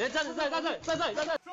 来，站这，站这，站这，站这。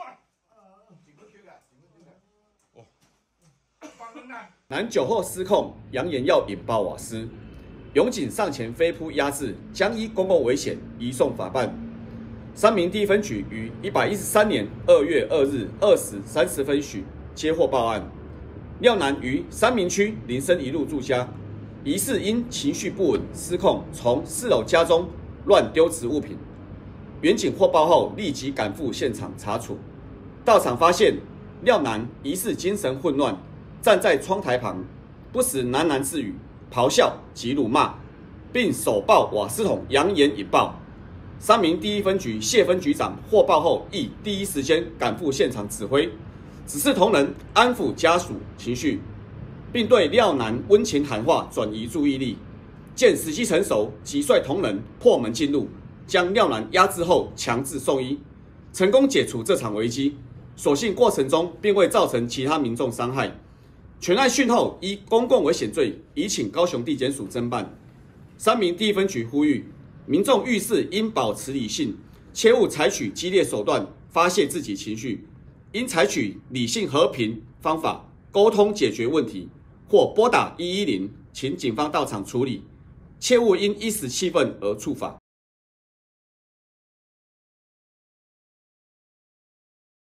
男酒后失控，扬言要引爆瓦斯，勇警上前飞扑压制，将依公共危险移送法办。三民第一分局于113年2月2日20时30分许接获报案，廖男于三民区林森一路住家，疑似因情绪不稳失控，从4楼家中乱丢掷物品。员警获报后立即赶赴现场查处，到场发现廖男疑似精神混乱，站在窗台旁，不时喃喃自语、咆哮及辱骂，并手抱瓦斯桶扬言引爆。三民第一分局谢分局长获报后亦第一时间赶赴现场指挥，指示同仁安抚家属情绪，并对廖男温情喊话转移注意力。见时机成熟，即率同仁破门进入，将廖男压制后强制送医，成功解除这场危机。所幸过程中并未造成其他民众伤害。全案讯后依公共危险罪移请高雄地检署侦办。三民第一分局呼吁民众遇事应保持理性，切勿采取激烈手段发泄自己情绪，应采取理性和平方法沟通解决问题，或拨打110，请警方到场处理，切勿因一时气愤而触法。